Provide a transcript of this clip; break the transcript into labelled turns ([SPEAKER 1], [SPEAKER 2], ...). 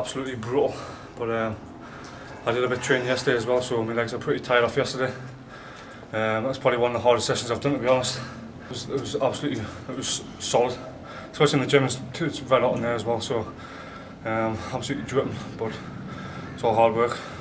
[SPEAKER 1] absolutely brutal, but I did a bit of training yesterday as well, so my legs are pretty tired off yesterday. That's probably one of the hardest sessions I've done, to be honest. It was solid, especially in the gym. It's very hot in there as well, so absolutely dripping, but it's all hard work.